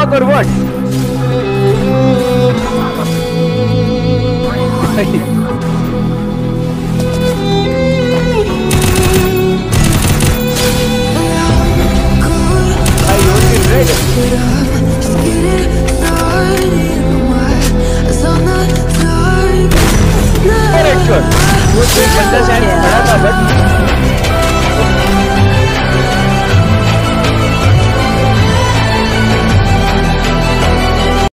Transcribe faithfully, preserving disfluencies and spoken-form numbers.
fuck or what? I don't get ready. Correct, sure. वो एक बंदा शायद खड़ा था बट